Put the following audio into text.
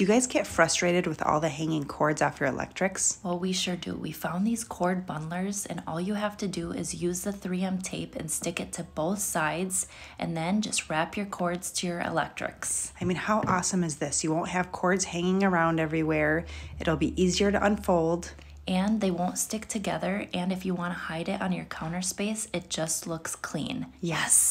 Do you guys get frustrated with all the hanging cords off your electrics? Well, we sure do. We found these cord bundlers, and all you have to do is use the 3M tape and stick it to both sides, and then just wrap your cords to your electrics. I mean, how awesome is this? You won't have cords hanging around everywhere. It'll be easier to unfold. And they won't stick together, and if you want to hide it on your counter space, it just looks clean. Yes.